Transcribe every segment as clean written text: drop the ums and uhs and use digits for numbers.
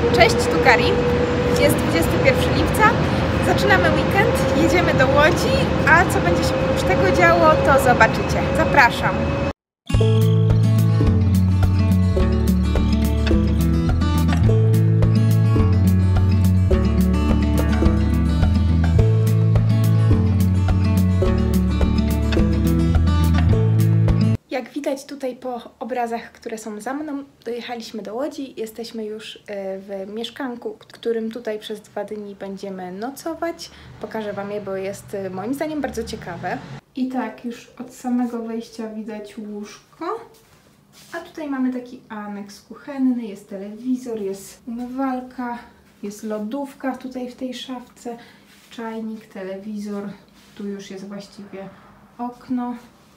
Cześć, tu Kari. Jest 21 lipca. Zaczynamy weekend, jedziemy do Łodzi, a co będzie się oprócz tego działo, to zobaczycie. Zapraszam. Jak widać tutaj po obrazach, które są za mną, dojechaliśmy do Łodzi. Jesteśmy już w mieszkanku, w którym tutaj przez 2 dni będziemy nocować. Pokażę Wam je, bo jest moim zdaniem bardzo ciekawe. I tak, już od samego wejścia widać łóżko. A tutaj mamy taki aneks kuchenny, jest telewizor, jest umywalka, jest lodówka tutaj w tej szafce, czajnik, telewizor, tu już jest właściwie okno.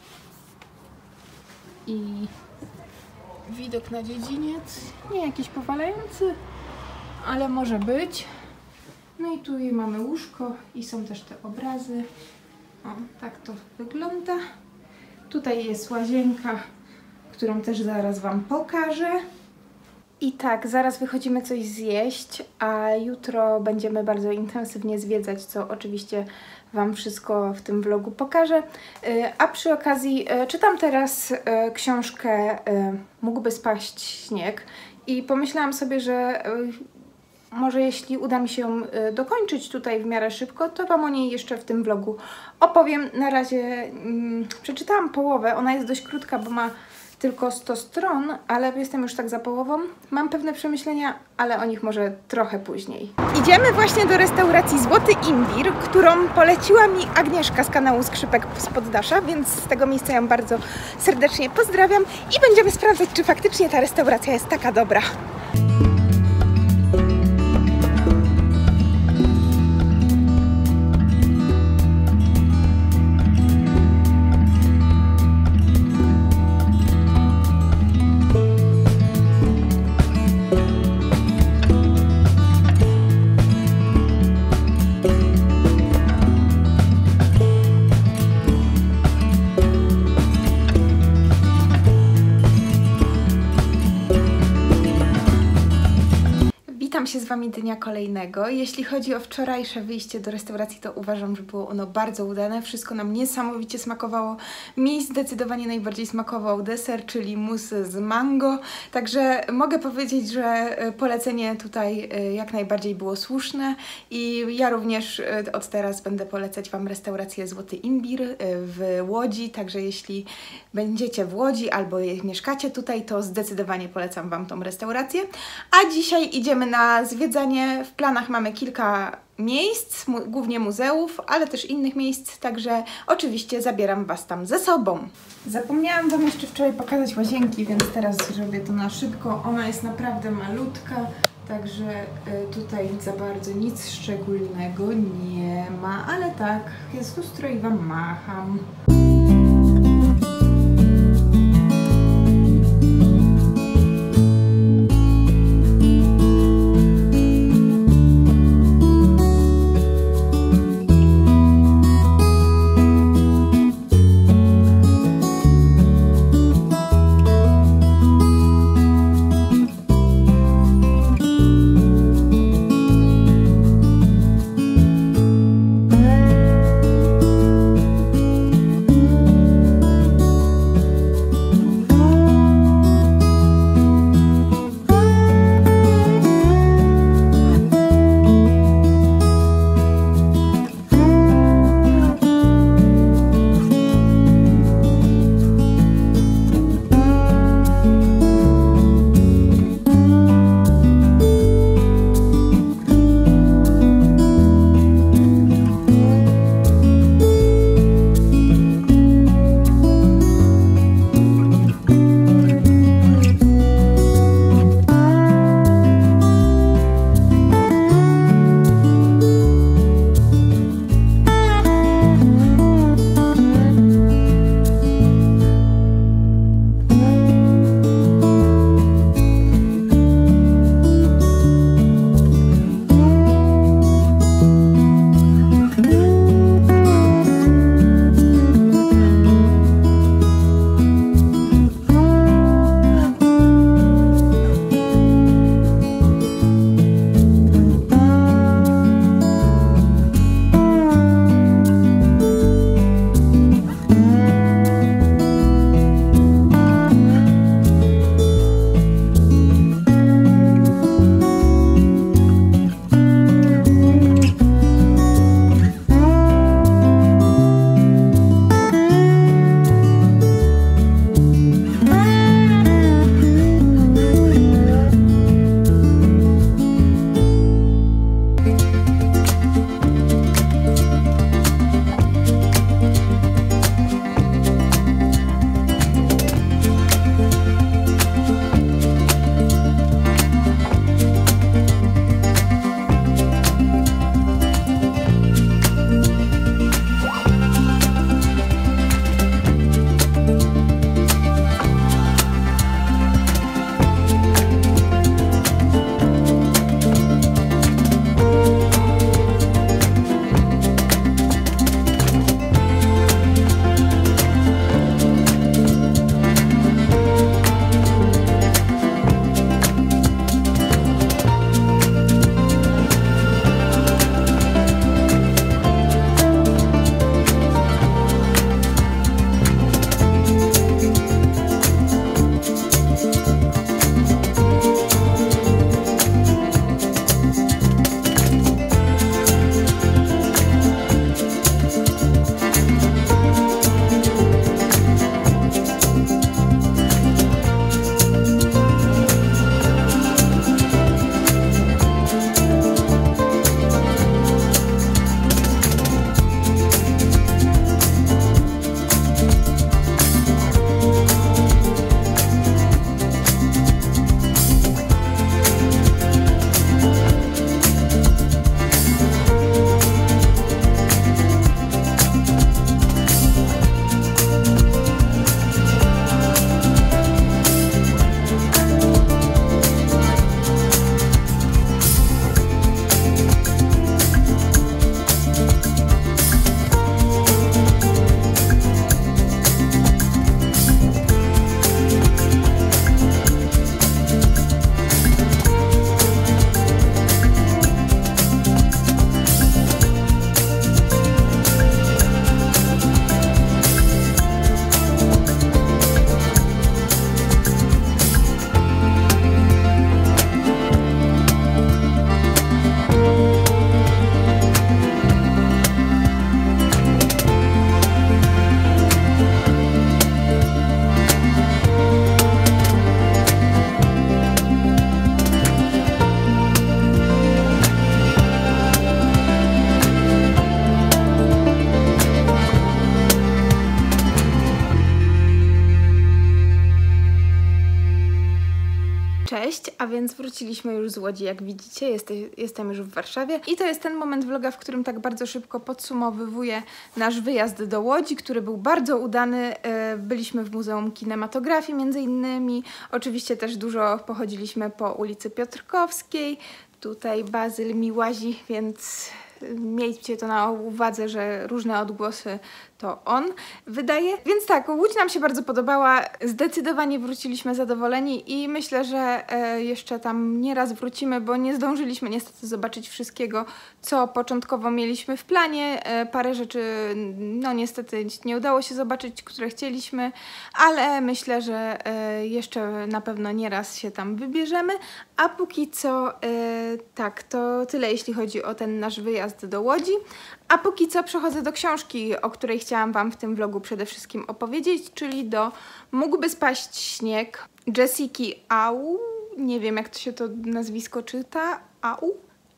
I widok na dziedziniec, nie jakiś powalający, ale może być. No i tu mamy łóżko i są też te obrazy. O, tak to wygląda. Tutaj jest łazienka, którą też zaraz Wam pokażę. I tak, zaraz wychodzimy coś zjeść, a jutro będziemy bardzo intensywnie zwiedzać, co oczywiście Wam wszystko w tym vlogu pokażę. A przy okazji czytam teraz książkę Mógłby spaść śnieg i pomyślałam sobie, że może jeśli uda mi się ją dokończyć tutaj w miarę szybko, to Wam o niej jeszcze w tym vlogu opowiem. Na razie przeczytałam połowę, ona jest dość krótka, bo ma tylko 100 stron, ale jestem już tak za połową. Mam pewne przemyślenia, ale o nich może trochę później. Idziemy właśnie do restauracji Złoty Imbir, którą poleciła mi Agnieszka z kanału Skrzypek z Poddasza, więc z tego miejsca ją bardzo serdecznie pozdrawiam i będziemy sprawdzać, czy faktycznie ta restauracja jest taka dobra. Witam się z Wami dnia kolejnego. Jeśli chodzi o wczorajsze wyjście do restauracji, to uważam, że było ono bardzo udane. Wszystko nam niesamowicie smakowało. Mi zdecydowanie najbardziej smakował deser, czyli mus z mango. Także mogę powiedzieć, że polecenie tutaj jak najbardziej było słuszne i ja również od teraz będę polecać Wam restaurację Złoty Imbir w Łodzi. Także jeśli będziecie w Łodzi albo mieszkacie tutaj, to zdecydowanie polecam Wam tą restaurację. A dzisiaj idziemy na zwiedzanie. W planach mamy kilka miejsc, głównie muzeów, ale też innych miejsc, także oczywiście zabieram Was tam ze sobą. Zapomniałam Wam jeszcze wczoraj pokazać łazienki, więc teraz zrobię to na szybko. Ona jest naprawdę malutka, także tutaj za bardzo nic szczególnego nie ma, ale tak, jest lustro i Wam macham. Cześć, a więc wróciliśmy już z Łodzi, jak widzicie, jestem już w Warszawie i to jest ten moment vloga, w którym tak bardzo szybko podsumowywuję nasz wyjazd do Łodzi, który był bardzo udany. Byliśmy w Muzeum Kinematografii między innymi, oczywiście też dużo pochodziliśmy po ulicy Piotrkowskiej, tutaj Bazyl mi łazi, więc miejcie to na uwadze, że różne odgłosy to on wydaje. Więc tak, Łódź nam się bardzo podobała, zdecydowanie wróciliśmy zadowoleni i myślę, że jeszcze tam nieraz wrócimy, bo nie zdążyliśmy niestety zobaczyć wszystkiego, co początkowo mieliśmy w planie. Parę rzeczy, no niestety nie udało się zobaczyć, które chcieliśmy, ale myślę, że jeszcze na pewno nieraz się tam wybierzemy. A póki co, tak, to tyle jeśli chodzi o ten nasz wyjazd do Łodzi. A póki co przechodzę do książki, o której chciałam Wam w tym vlogu przede wszystkim opowiedzieć, czyli do Mógłby spaść śnieg Jessiki Au. Nie wiem, jak to się to nazwisko czyta. Au?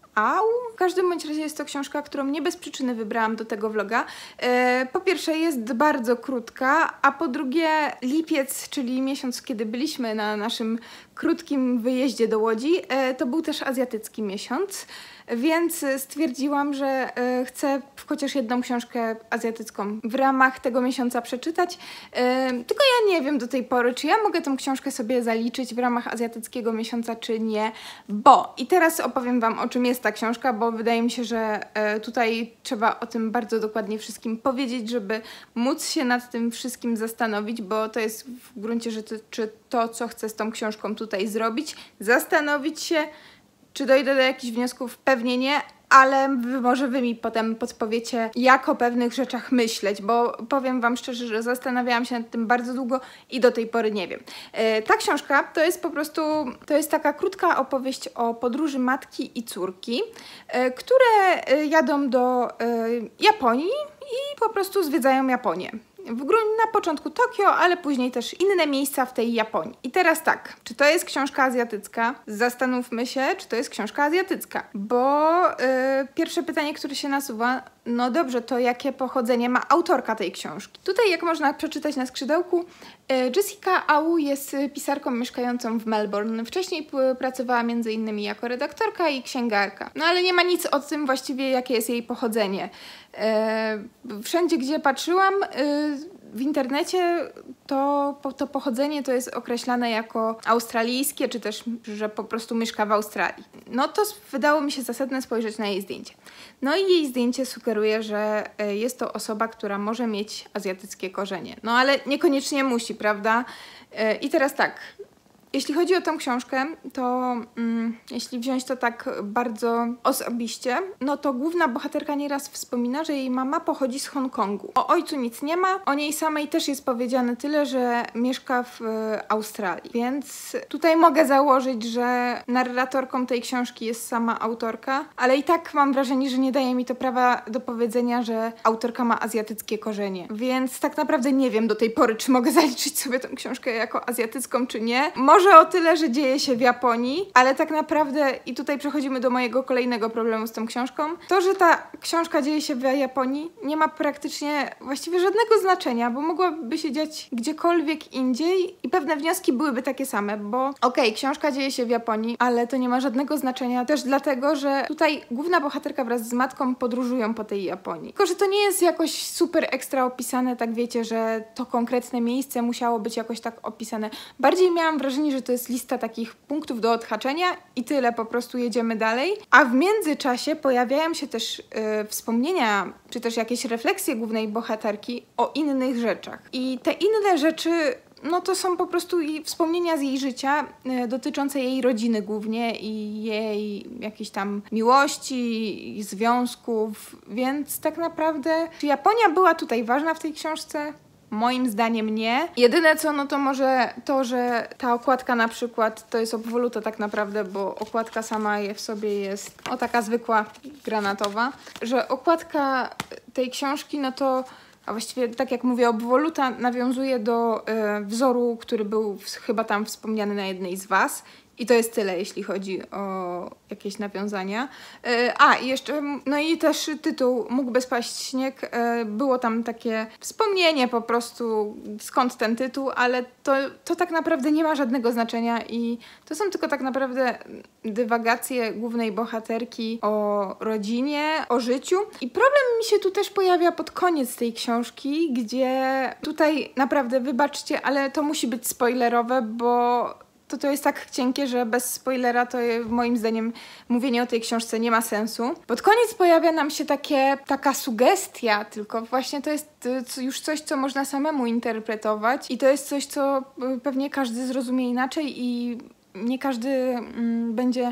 W każdym bądź razie jest to książka, którą nie bez przyczyny wybrałam do tego vloga. Po pierwsze jest bardzo krótka, a po drugie lipiec, czyli miesiąc, kiedy byliśmy na naszym krótkim wyjeździe do Łodzi, to był też azjatycki miesiąc, więc stwierdziłam, że chcę chociaż jedną książkę azjatycką w ramach tego miesiąca przeczytać. Tylko ja nie wiem do tej pory, czy ja mogę tą książkę sobie zaliczyć w ramach azjatyckiego miesiąca, czy nie, bo i teraz opowiem Wam, o czym jest ta książka, bo wydaje mi się, że tutaj trzeba o tym bardzo dokładnie wszystkim powiedzieć, żeby móc się nad tym wszystkim zastanowić, bo to jest w gruncie rzeczy to, co chcę z tą książką tutaj zrobić, zastanowić się, czy dojdę do jakichś wniosków, pewnie nie, ale może Wy mi potem podpowiecie, jak o pewnych rzeczach myśleć, bo powiem Wam szczerze, że zastanawiałam się nad tym bardzo długo i do tej pory nie wiem. Ta książka to jest po prostu, to jest taka krótka opowieść o podróży matki i córki, które jadą do Japonii i po prostu zwiedzają Japonię. Na początku Tokio, ale później też inne miejsca w tej Japonii. I teraz tak, czy to jest książka azjatycka? Zastanówmy się, czy to jest książka azjatycka, bo pierwsze pytanie, które się nasuwa, no dobrze, to jakie pochodzenie ma autorka tej książki? Tutaj, jak można przeczytać na skrzydełku, Jessica Au jest pisarką mieszkającą w Melbourne. Wcześniej pracowała m.in. jako redaktorka i księgarka. No ale nie ma nic o tym właściwie, jakie jest jej pochodzenie. Wszędzie, gdzie patrzyłam w internecie, to pochodzenie to jest określane jako australijskie, czy też, że po prostu mieszka w Australii. No to wydało mi się zasadne spojrzeć na jej zdjęcie. No i jej zdjęcie sugeruje, że jest to osoba, która może mieć azjatyckie korzenie. No ale niekoniecznie musi, prawda? I teraz tak, jeśli chodzi o tą książkę, to jeśli wziąć to tak bardzo osobiście, no to główna bohaterka nieraz wspomina, że jej mama pochodzi z Hongkongu. O ojcu nic nie ma, o niej samej też jest powiedziane tyle, że mieszka w Australii. Więc tutaj mogę założyć, że narratorką tej książki jest sama autorka, ale i tak mam wrażenie, że nie daje mi to prawa do powiedzenia, że autorka ma azjatyckie korzenie. Więc tak naprawdę nie wiem do tej pory, czy mogę zaliczyć sobie tę książkę jako azjatycką, czy nie. Może o tyle, że dzieje się w Japonii, ale tak naprawdę, i tutaj przechodzimy do mojego kolejnego problemu z tą książką, to, że ta książka dzieje się w Japonii, nie ma praktycznie właściwie żadnego znaczenia, bo mogłaby się dziać gdziekolwiek indziej i pewne wnioski byłyby takie same, bo okej, książka dzieje się w Japonii, ale to nie ma żadnego znaczenia też dlatego, że tutaj główna bohaterka wraz z matką podróżują po tej Japonii. Tylko, że to nie jest jakoś super ekstra opisane, tak wiecie, że to konkretne miejsce musiało być jakoś tak opisane. Bardziej miałam wrażenie, że to jest lista takich punktów do odhaczenia i tyle, po prostu jedziemy dalej. A w międzyczasie pojawiają się też wspomnienia, czy też jakieś refleksje głównej bohaterki o innych rzeczach. I te inne rzeczy, no to są po prostu wspomnienia z jej życia dotyczące jej rodziny głównie i jej jakiejś tam miłości, związków, więc tak naprawdę czy Japonia była tutaj ważna w tej książce? Moim zdaniem nie. Jedyne co, no to może to, że ta okładka na przykład to jest obwoluta tak naprawdę, bo okładka sama w sobie jest taka zwykła, granatowa, że okładka tej książki, no to, a właściwie tak jak mówię, obwoluta nawiązuje do wzoru, który był chyba tam wspomniany na jednej z Was. I to jest tyle, jeśli chodzi o jakieś nawiązania. I jeszcze, no i też tytuł Mógłby spaść śnieg. Było tam takie wspomnienie po prostu, skąd ten tytuł, ale to tak naprawdę nie ma żadnego znaczenia i to są tylko tak naprawdę dywagacje głównej bohaterki o rodzinie, o życiu. I problem mi się tu też pojawia pod koniec tej książki, gdzie tutaj naprawdę, wybaczcie, ale to musi być spoilerowe, bo to jest tak cienkie, że bez spoilera to moim zdaniem mówienie o tej książce nie ma sensu. Pod koniec pojawia nam się taka sugestia, tylko właśnie to jest już coś, co można samemu interpretować i to jest coś, co pewnie każdy zrozumie inaczej i nie każdy będzie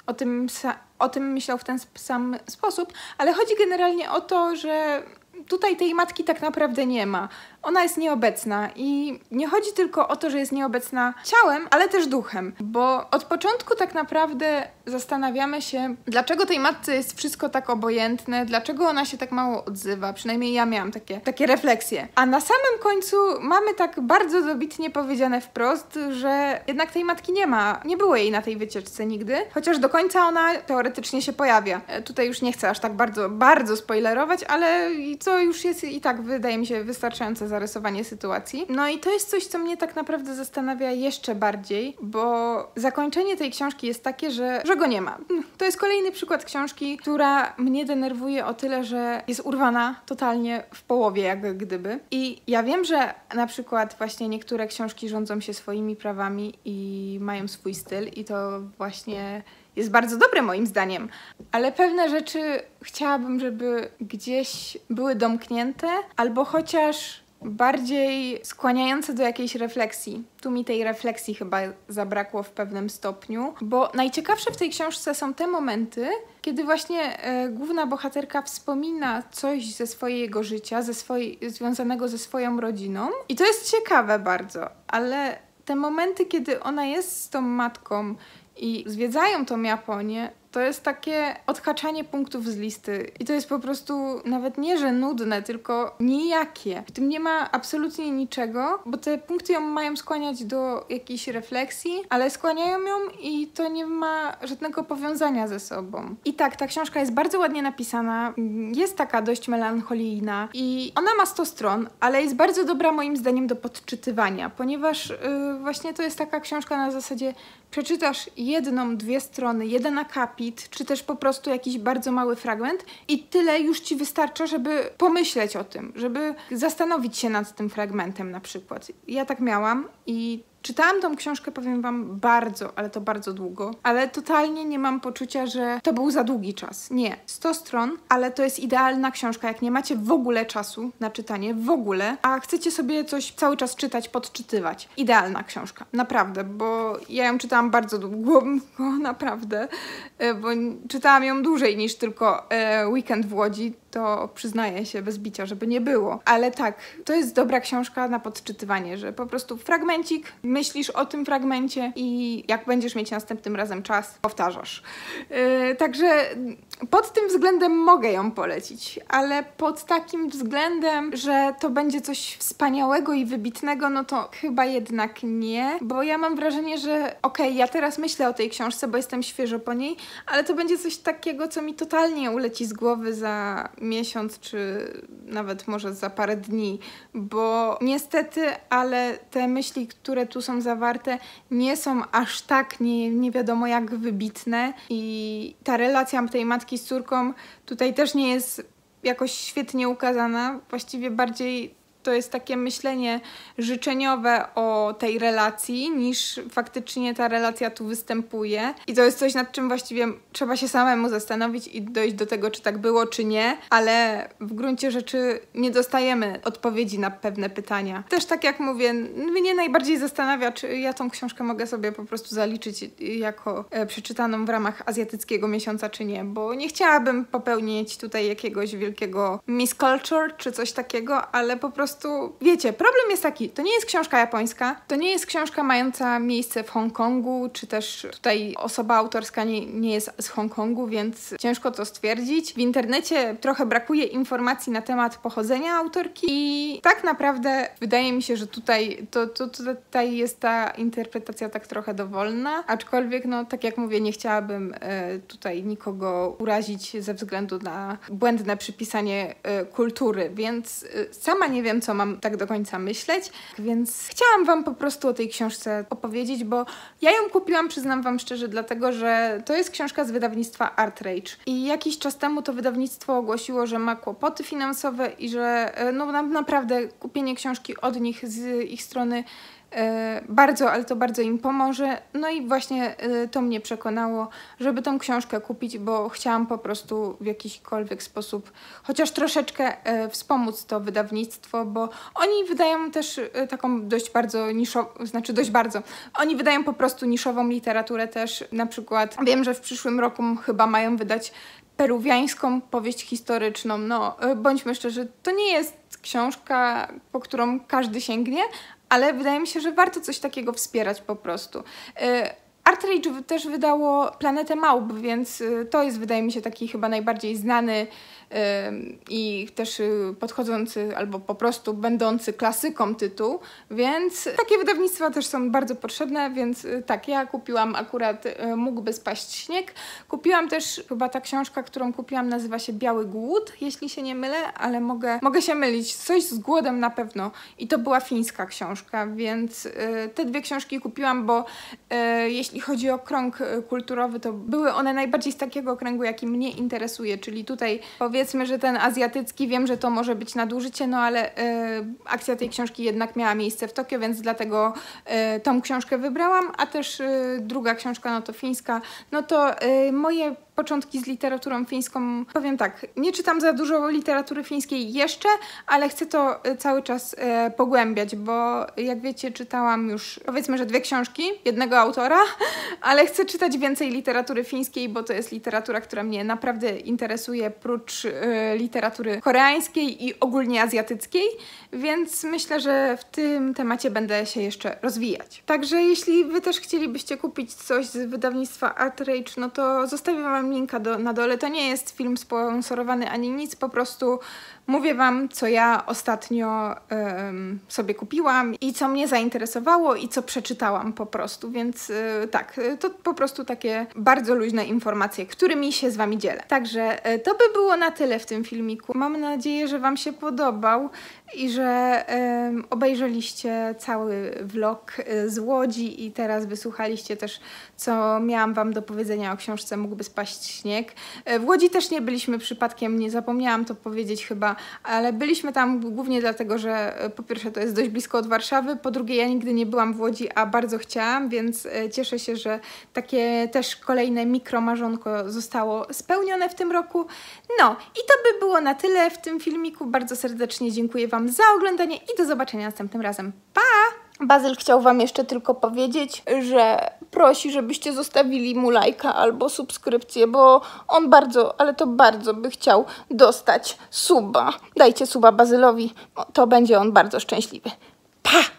o tym myślał w ten sam sposób, ale chodzi generalnie o to, że tutaj tej matki tak naprawdę nie ma. Ona jest nieobecna i nie chodzi tylko o to, że jest nieobecna ciałem, ale też duchem, bo od początku tak naprawdę zastanawiamy się, dlaczego tej matce jest wszystko tak obojętne, dlaczego ona się tak mało odzywa, przynajmniej ja miałam takie refleksje. A na samym końcu mamy tak bardzo dobitnie powiedziane wprost, że jednak tej matki nie ma, nie było jej na tej wycieczce nigdy, chociaż do końca ona teoretycznie się pojawia. Tutaj już nie chcę aż tak bardzo spoilerować, ale to już jest i tak, wydaje mi się, wystarczające zarysowanie sytuacji. No i to jest coś, co mnie tak naprawdę zastanawia jeszcze bardziej, bo zakończenie tej książki jest takie, że go nie ma. To jest kolejny przykład książki, która mnie denerwuje o tyle, że jest urwana totalnie w połowie, jak gdyby. I ja wiem, że na przykład właśnie niektóre książki rządzą się swoimi prawami i mają swój styl i to właśnie jest bardzo dobre moim zdaniem, ale pewne rzeczy chciałabym, żeby gdzieś były domknięte, albo chociaż bardziej skłaniające do jakiejś refleksji. Tu mi tej refleksji chyba zabrakło w pewnym stopniu, bo najciekawsze w tej książce są te momenty, kiedy właśnie główna bohaterka wspomina coś ze swojego życia, związanego ze swoją rodziną. I to jest ciekawe bardzo, ale te momenty, kiedy ona jest z tą matką i zwiedzają tą Japonię, to jest takie odhaczanie punktów z listy. I to jest po prostu nawet nie, że nudne, tylko nijakie. W tym nie ma absolutnie niczego, bo te punkty ją mają skłaniać do jakiejś refleksji, ale skłaniają ją i to nie ma żadnego powiązania ze sobą. I tak, ta książka jest bardzo ładnie napisana, jest taka dość melancholijna i ona ma 100 stron, ale jest bardzo dobra moim zdaniem do podczytywania, ponieważ właśnie to jest taka książka na zasadzie przeczytasz jedną, 2 strony, jeden akapit, czy też po prostu jakiś bardzo mały fragment i tyle już ci wystarcza, żeby pomyśleć o tym, żeby zastanowić się nad tym fragmentem na przykład. Ja tak miałam i czytałam tą książkę, powiem wam, ale to bardzo długo, ale totalnie nie mam poczucia, że to był za długi czas. Nie, 100 stron, ale to jest idealna książka, jak nie macie w ogóle czasu na czytanie, w ogóle, a chcecie sobie coś cały czas czytać, podczytywać. Idealna książka, naprawdę, bo ja ją czytałam bardzo długo, naprawdę, bo czytałam ją dłużej niż tylko Weekend w Łodzi, to przyznaję się bez bicia, żeby nie było. Ale tak, to jest dobra książka na podczytywanie, że po prostu fragmencik, myślisz o tym fragmencie i jak będziesz mieć następnym razem czas, powtarzasz. Także pod tym względem mogę ją polecić, ale pod takim względem, że to będzie coś wspaniałego i wybitnego, no to chyba jednak nie, bo ja mam wrażenie, że ja teraz myślę o tej książce, bo jestem świeżo po niej, ale to będzie coś takiego, co mi totalnie uleci z głowy za miesiąc, czy nawet może za parę dni, bo niestety, ale te myśli, które tu są zawarte, nie są aż tak nie wiadomo jak wybitne i ta relacja tej matki z córką tutaj też nie jest jakoś świetnie ukazana, właściwie bardziej to jest takie myślenie życzeniowe o tej relacji, niż faktycznie ta relacja tu występuje. I to jest coś, nad czym właściwie trzeba się samemu zastanowić i dojść do tego, czy tak było, czy nie, ale w gruncie rzeczy nie dostajemy odpowiedzi na pewne pytania. Też tak jak mówię, mnie najbardziej zastanawia, czy ja tą książkę mogę sobie po prostu zaliczyć jako przeczytaną w ramach azjatyckiego miesiąca, czy nie, bo nie chciałabym popełnić tutaj jakiegoś wielkiego misculture, czy coś takiego, ale po prostu prostu, wiecie, problem jest taki, to nie jest książka japońska, to nie jest książka mająca miejsce w Hongkongu, czy też tutaj osoba autorska nie jest z Hongkongu, więc ciężko to stwierdzić. W internecie trochę brakuje informacji na temat pochodzenia autorki i tak naprawdę wydaje mi się, że tutaj jest ta interpretacja tak trochę dowolna, aczkolwiek no tak jak mówię, nie chciałabym tutaj nikogo urazić ze względu na błędne przypisanie kultury, więc sama nie wiem, co mam tak do końca myśleć, więc chciałam wam po prostu o tej książce opowiedzieć, bo ja ją kupiłam, przyznam wam szczerze, dlatego, że to jest książka z wydawnictwa ArtRage i jakiś czas temu to wydawnictwo ogłosiło, że ma kłopoty finansowe i że no naprawdę kupienie książki od nich, z ich strony bardzo, ale to bardzo im pomoże. No i właśnie to mnie przekonało, żeby tą książkę kupić, bo chciałam po prostu w jakikolwiek sposób chociaż troszeczkę wspomóc to wydawnictwo, bo oni wydają też taką dość bardzo niszową, oni wydają po prostu niszową literaturę też. Na przykład wiem, że w przyszłym roku chyba mają wydać peruwiańską powieść historyczną. No, bądźmy szczerzy, to nie jest książka, po którą każdy sięgnie, ale wydaje mi się, że warto coś takiego wspierać po prostu. ArtRage też wydało Planetę Małp, więc to jest, wydaje mi się, taki chyba najbardziej znany i też podchodzący albo po prostu będący klasyką tytuł, więc takie wydawnictwa też są bardzo potrzebne, więc tak, ja kupiłam akurat Mógłby spaść śnieg. Kupiłam też, chyba ta książka, którą kupiłam, nazywa się Biały Głód, jeśli się nie mylę, ale mogę się mylić, coś z głodem na pewno i to była fińska książka, więc te dwie książki kupiłam, bo jeśli chodzi o krąg kulturowy, to były one najbardziej z takiego kręgu, jaki mnie interesuje, czyli tutaj powiedzmy, że ten azjatycki, wiem, że to może być nadużycie, no ale akcja tej książki jednak miała miejsce w Tokio, więc dlatego tą książkę wybrałam, a też druga książka, no to fińska, no to moje początki z literaturą fińską, powiem tak, nie czytam za dużo literatury fińskiej jeszcze, ale chcę to cały czas pogłębiać, bo jak wiecie, czytałam już powiedzmy, że 2 książki jednego autora, ale chcę czytać więcej literatury fińskiej, bo to jest literatura, która mnie naprawdę interesuje, prócz literatury koreańskiej i ogólnie azjatyckiej, więc myślę, że w tym temacie będę się jeszcze rozwijać. Także jeśli wy też chcielibyście kupić coś z wydawnictwa ArtRage, no to zostawię wam linka na dole. To nie jest film sponsorowany ani nic, po prostu mówię wam, co ja ostatnio sobie kupiłam i co mnie zainteresowało i co przeczytałam po prostu, więc tak, to po prostu takie bardzo luźne informacje, którymi się z wami dzielę. Także to by było na tyle w tym filmiku. Mam nadzieję, że wam się podobał i że obejrzeliście cały vlog z Łodzi i teraz wysłuchaliście też, co miałam wam do powiedzenia o książce Mógłby spaść śnieg. W Łodzi też nie byliśmy przypadkiem, nie zapomniałam to powiedzieć chyba, ale byliśmy tam głównie dlatego, że po pierwsze to jest dość blisko od Warszawy, po drugie ja nigdy nie byłam w Łodzi, a bardzo chciałam, więc cieszę się, że takie też kolejne mikromarzonko zostało spełnione w tym roku. No i to by było na tyle w tym filmiku. Bardzo serdecznie dziękuję wam za oglądanie i do zobaczenia następnym razem. Pa! Bazyl chciał wam jeszcze tylko powiedzieć, że prosi, żebyście zostawili mu lajka albo subskrypcję, bo on bardzo, ale to bardzo by chciał dostać suba. Dajcie suba Bazylowi, to będzie on bardzo szczęśliwy. Pa!